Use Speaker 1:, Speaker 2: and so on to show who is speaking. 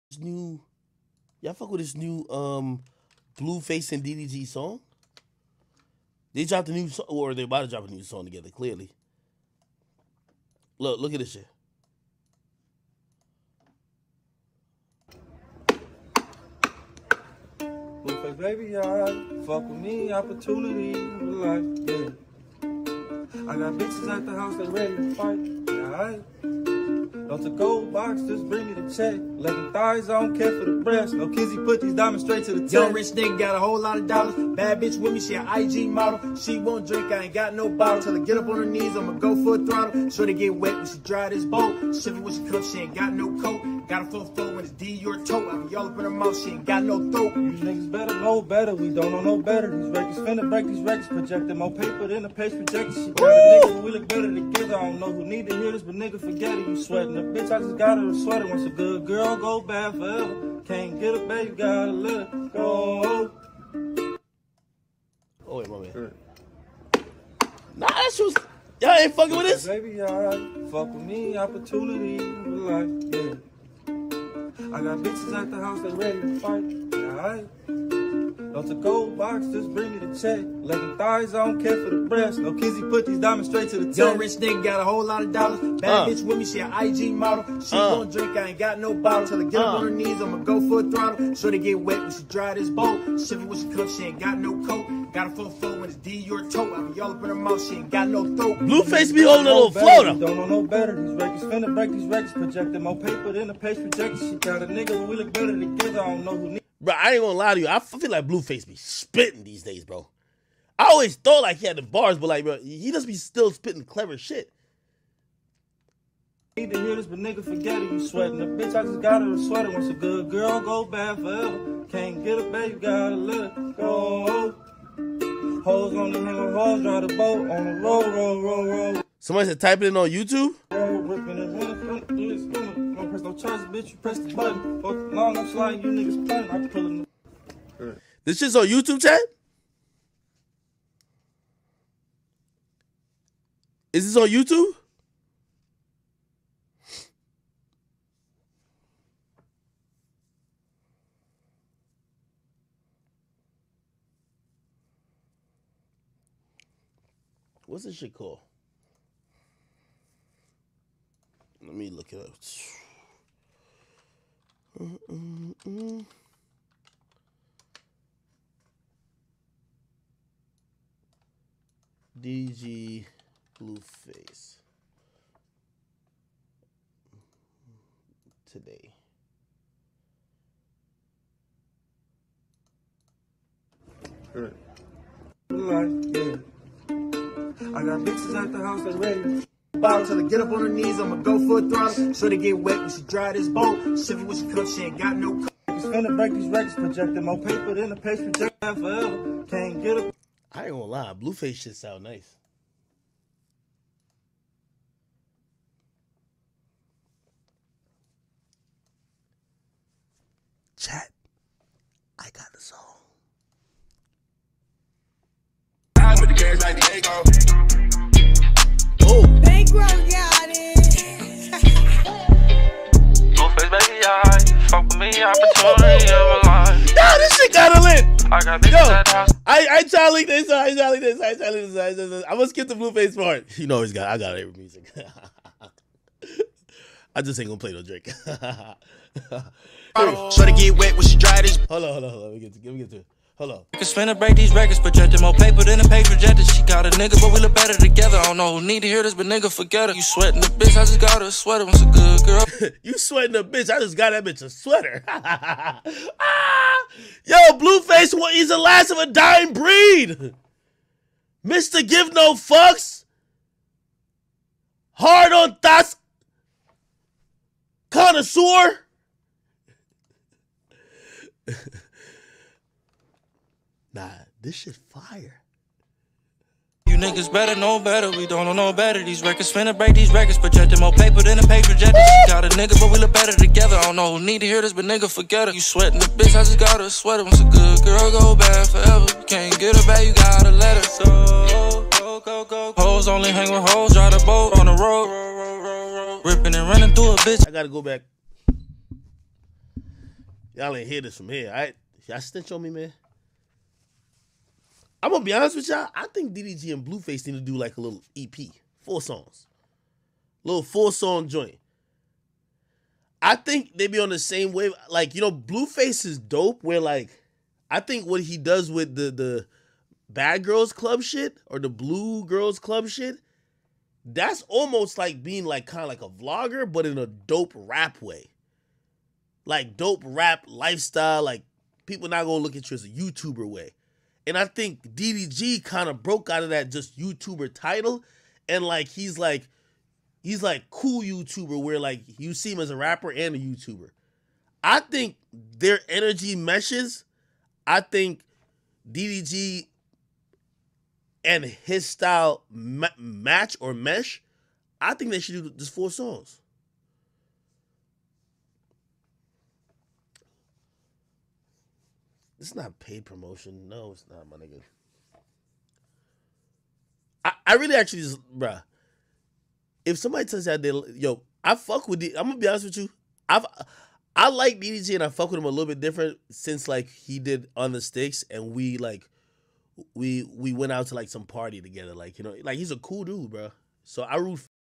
Speaker 1: New, y'all fuck with this new Blueface and DDG song? They dropped a new song, or they about to drop a new song together. Clearly, look at this shit.
Speaker 2: Blueface, baby, alright. Fuck with me, opportunity, life, yeah. I got bitches at the house, they ready to fight, yeah, alright. Don't the gold box, just bring me the check. Legging thighs, I don't care for the breast. No Kizzy put these diamonds straight to the tip.
Speaker 3: Young rich nigga got a whole lot of dollars. Bad bitch with me, she an IG model. She won't drink, I ain't got no bottle. Tell her get up on her knees, I'ma go for a throttle. Sure to get wet when she dry this boat. Shiver when she cook, she ain't got no coat. Got a 4-4 when it's D, your toe. I be all up in her mouth, she ain't got no throat.
Speaker 2: You niggas better know better, we don't know no better. These records finna break these records, projecting more paper than the page projected. She got a nigga, but we look better together. I don't know who need to hear this, but nigga forget it. You sweating the bitch, I just got her a sweater. Once a good girl go bad forever. Can't get a baby, gotta let her go.
Speaker 1: Oh wait, my man. Nah, that shit was. Y'all ain't fucking with this.
Speaker 2: Baby, alright. Fuck with me, opportunity, life, yeah. I got bitches at the house, they ready to fight, yeah, alright. Don't the gold box, just bring me the check. Legging thighs, I don't care for the breast. No Kizzy put these diamonds straight to the tip.
Speaker 3: Young rich nigga got a whole lot of dollars. Bad bitch with me, she an IG model. She won't drink, I ain't got no bottle. Tell her get up on her knees, I'ma go for a throttle. Sure to get wet when she dry this boat. Shiver when she cook, she ain't got no coat. Got a 4-4 when it's D, your toe. I be all up in her mouth, she ain't got no throat.
Speaker 1: Blueface be holding a little floater.
Speaker 2: Don't know no better. These records finna break these records, projecting more paper than the page projected. She got a nigga, but we look better together. I don't know who need.
Speaker 1: Bro, I ain't gonna lie to you. I feel like Blueface be spitting these days, bro. I always thought like he had the bars, but like, bro, he just be still spitting clever shit.
Speaker 2: Need to hear this, but nigga forget it. You sweating the bitch, I just got her a sweater. Once a good girl go bad forever. Can't get a baby, gotta let her go. Hoes on the hill, hoes drive the boat on the road.
Speaker 1: Somebody said type it in on YouTube.
Speaker 2: Ripping and running, don't press no charges, bitch. You press the button. Fuck long, I'm sliding, you niggas playing. I'm pulling.
Speaker 1: This shit's on YouTube, chat? Is this on YouTube? What's this shit called? Let me look it up. DG Blueface today.
Speaker 2: Life, yeah. I got bitches at the house, they ready.
Speaker 3: Bottle, tell her get up on her knees, I'ma go for a throttle. Sure to get wet when she dry this boat. Shiver when she cook, she ain't got no coat.
Speaker 2: It's finna break these records, projecting more paper than the page projected forever. Can't get a.
Speaker 1: I ain't gonna lie, Blueface shit sound nice. Chat, I got the song.
Speaker 4: With the cash like Diego.
Speaker 1: Oh,
Speaker 5: Bankroll got it.
Speaker 6: Blueface, baby, fuck with me, opportunity of a line.
Speaker 1: yo, this shit kinda lit.
Speaker 6: I got bitches at the house.
Speaker 1: I try to link this. I try to link this. I'm gonna skip the Blueface part. You know, I got every music. I just ain't gonna play no Drake.
Speaker 3: Sure to get wet when she dry this.
Speaker 1: Hold on. Let me get to it. Hold on.
Speaker 6: Can spin and break these records, projecting more paper than the page projected. She got a nigga, but we look better together. I don't know who need to hear this, but nigga forget her. You sweating the bitch, I just got her a sweater. Once a good girl.
Speaker 1: You sweating a bitch. I just got that bitch a sweater. Yo, Blueface, he's the last of a dying breed. Mr. Give No Fucks. Hard on thoughts. Connoisseur. Nah, this shit fire.
Speaker 6: You niggas better know better, we don't know no better. These records finna break these records, projecting more paper than the page projected. She got a nigga, but we look better together. I don't know who need to hear this, but nigga forget her. You sweating the bitch, I just got her a sweater. Once a good girl go bad forever. You can't get her back, you gotta let her. So go. Hoes only hang with hoes, drive the boat on the road. Ripping and running through a bitch.
Speaker 1: I gotta go back. Y'all ain't hear this from here. Y'all snitch on me, man. I'm gonna be honest with y'all. I think DDG and Blueface need to do like a little EP, 4 songs, little 4-song joint. I think they be on the same wave. Like, you know, Blueface is dope. Where like, I think what he does with the Bad Girls Club shit or the Blue Girls Club shit, that's almost like being like kind of like a vlogger, but in a dope rap way. Like dope rap lifestyle. Like people not gonna look at you as a YouTuber way. And I think DDG kind of broke out of that just YouTuber title, and like he's like cool YouTuber where like you see him as a rapper and a YouTuber. I think their energy meshes. I think DDG and his style match or mesh. I think they should do just 4 songs. It's not paid promotion. No, it's not, my nigga. I really actually just, bruh. If somebody tells you yo, I fuck with I'm gonna be honest with you. I like DDG and I fuck with him a little bit different since like he did On the Sticks and we went out to like some party together. Like, you know, like he's a cool dude, bro. So I root